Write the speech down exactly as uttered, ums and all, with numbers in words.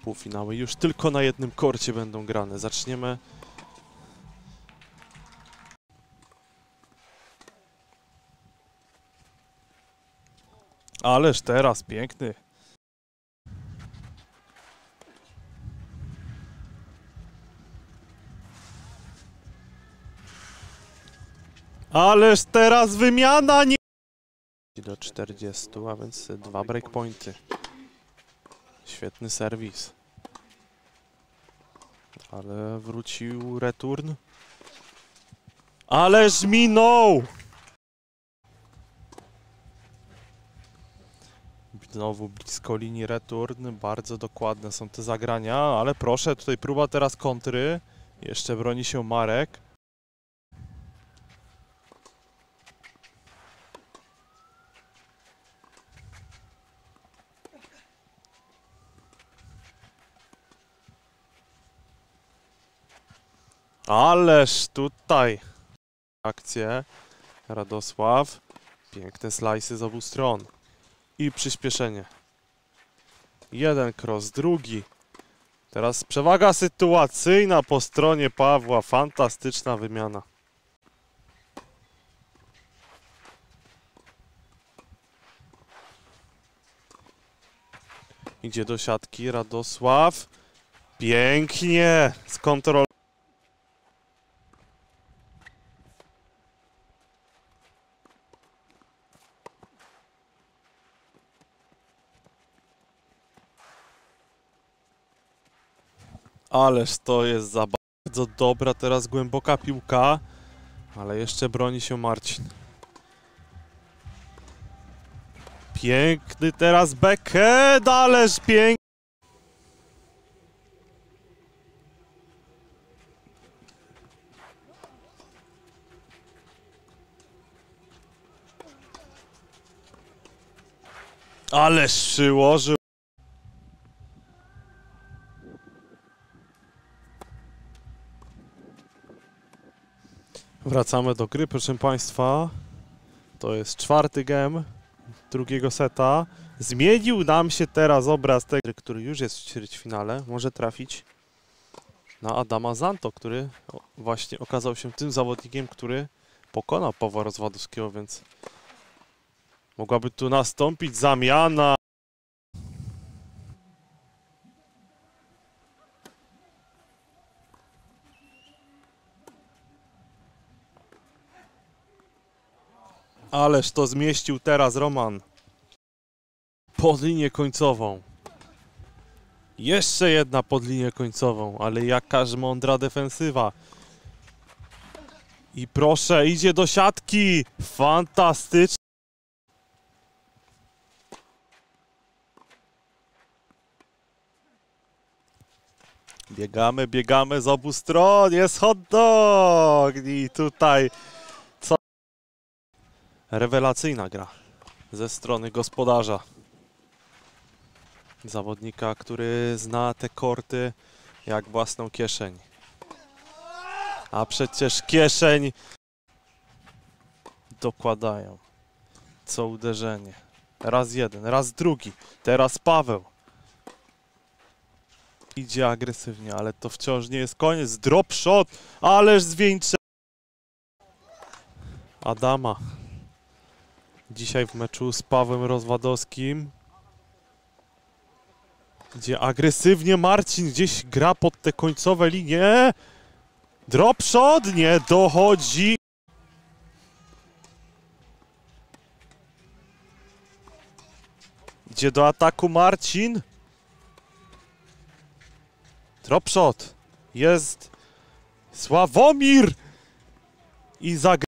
półfinały już tylko na jednym korcie będą grane. Zaczniemy. Ależ teraz piękny. Ależ teraz wymiana nie... Do czterdziestu, a więc dwa breakpointy. Świetny serwis. Ale wrócił return. Ależ minął! Znowu blisko linii return. Bardzo dokładne są te zagrania, ale proszę, tutaj próba teraz kontry. Jeszcze broni się Marek. Ależ tutaj akcje. Radosław. Piękne slajsy z obu stron. I przyspieszenie. Jeden cross, drugi. Teraz przewaga sytuacyjna po stronie Pawła. Fantastyczna wymiana. Idzie do siatki Radosław. Pięknie z kontrolą. Ależ to jest za bardzo dobra teraz głęboka piłka, ale jeszcze broni się Marcin. Piękny teraz backhand, ależ piękny. Ależ przyłożył. Wracamy do gry, proszę Państwa. To jest czwarty game drugiego seta. Zmienił nam się teraz obraz tego, który już jest w ćwierćfinale. Może trafić na Adama Zanto, który właśnie okazał się tym zawodnikiem, który pokonał Pawła Rozwadowskiego, więc mogłaby tu nastąpić zamiana. Ależ to zmieścił teraz Roman. Pod linię końcową. Jeszcze jedna pod linię końcową, ale jakaż mądra defensywa. I proszę, idzie do siatki. Fantastycznie. Biegamy, biegamy z obu stron. Jest hot dog. I tutaj co? Rewelacyjna gra ze strony gospodarza. Zawodnika, który zna te korty jak własną kieszeń. A przecież kieszeń dokładają co uderzenie. Raz jeden, raz drugi. Teraz Paweł. Idzie agresywnie, ale to wciąż nie jest koniec. Drop shot, ależ zwieńczenie Adama. Dzisiaj w meczu z Pawłem Rozwadowskim. Gdzie agresywnie Marcin gdzieś gra pod te końcowe linie. Drop shot, nie dochodzi. Idzie do ataku Marcin. Drop shot. Jest Sławomir. I zagra.